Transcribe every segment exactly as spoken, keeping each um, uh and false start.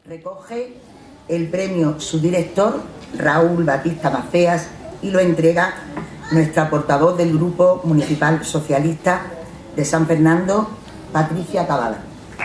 Recoge el premio su director, Raúl Batista Macías, y lo entrega nuestra portavoz del Grupo Municipal Socialista de San Fernando, Patricia Cavada.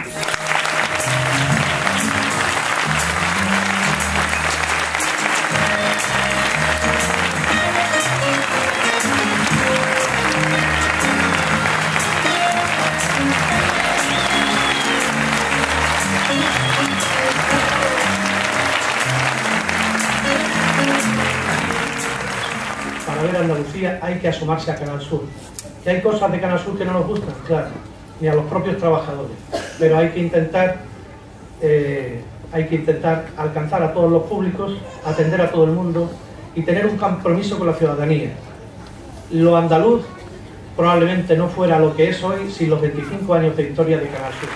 Para ver Andalucía hay que asomarse a Canal Sur. ¿Que hay cosas de Canal Sur que no nos gustan? Claro, ni a los propios trabajadores. Pero hay que intentar, eh, hay que intentar alcanzar a todos los públicos, atender a todo el mundo y tener un compromiso con la ciudadanía. Lo andaluz probablemente no fuera lo que es hoy sin los veinticinco años de historia de Canal Sur.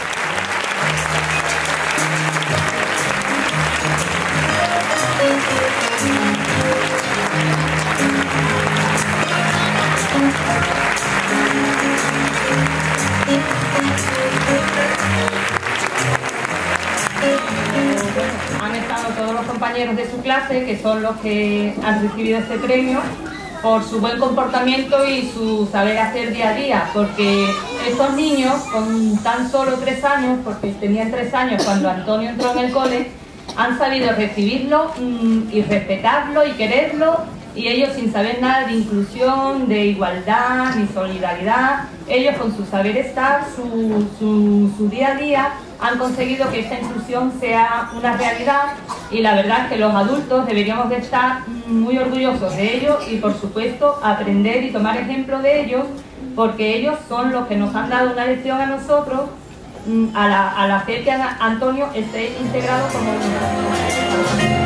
Han estado todos los compañeros de su clase, que son los que han recibido este premio, por su buen comportamiento y su saber hacer día a día, porque estos niños, con tan solo tres años, porque tenían tres años cuando Antonio entró en el cole, han sabido recibirlo mmm, y respetarlo y quererlo, y ellos sin saber nada de inclusión, de igualdad ni solidaridad, ellos con su saber estar, su, su, su día a día, han conseguido que esta inclusión sea una realidad, y la verdad es que los adultos deberíamos de estar muy orgullosos de ellos y por supuesto aprender y tomar ejemplo de ellos, porque ellos son los que nos han dado una lección a nosotros al, al hacer que Antonio esté integrado como un...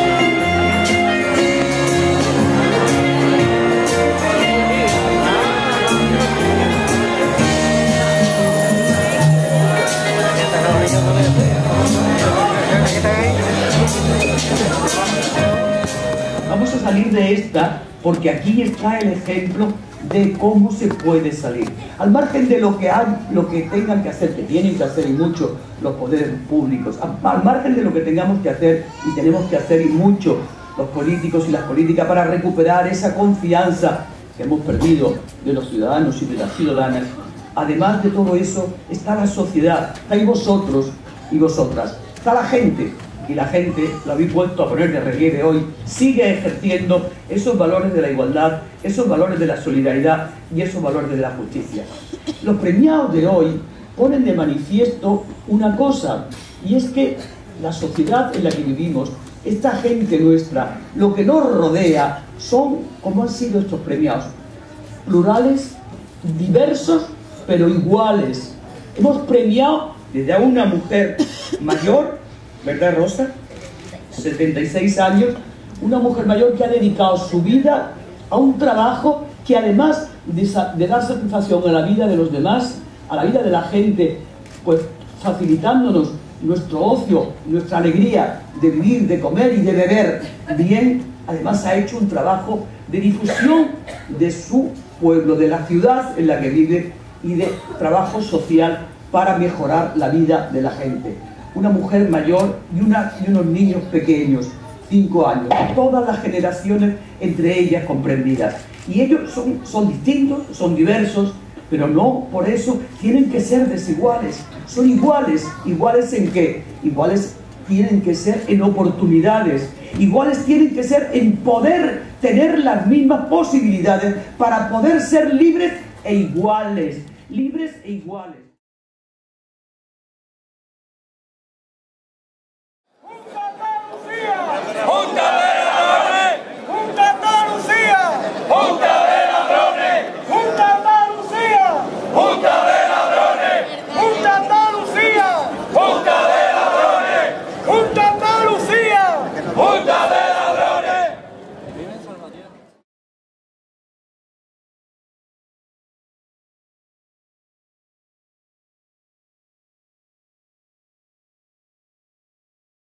Vamos a salir de esta porque aquí está el ejemplo de cómo se puede salir. Al margen de lo que, hay, lo que tengan que hacer, que tienen que hacer y mucho los poderes públicos, al margen de lo que tengamos que hacer y tenemos que hacer y mucho los políticos y las políticas para recuperar esa confianza que hemos perdido de los ciudadanos y de las ciudadanas, además de todo eso está la sociedad, estáis vosotros y vosotras, está la gente. Y la gente, lo habéis vuelto a poner de relieve hoy, sigue ejerciendo esos valores de la igualdad, esos valores de la solidaridad y esos valores de la justicia. Los premiados de hoy ponen de manifiesto una cosa, y es que la sociedad en la que vivimos, esta gente nuestra, lo que nos rodea, son, como han sido estos premiados, plurales, diversos, pero iguales. Hemos premiado desde a una mujer mayor, ¿verdad, Rosa? setenta y seis años, una mujer mayor que ha dedicado su vida a un trabajo que además de, de dar satisfacción a la vida de los demás, a la vida de la gente, pues facilitándonos nuestro ocio, nuestra alegría de vivir, de comer y de beber bien, además ha hecho un trabajo de difusión de su pueblo, de la ciudad en la que vive y de trabajo social para mejorar la vida de la gente. Una mujer mayor y, una, y unos niños pequeños, cinco años, todas las generaciones entre ellas comprendidas. Y ellos son, son distintos, son diversos, pero no por eso tienen que ser desiguales. Son iguales. ¿Iguales en qué? Iguales tienen que ser en oportunidades. Iguales tienen que ser en poder tener las mismas posibilidades para poder ser libres e iguales. Libres e iguales.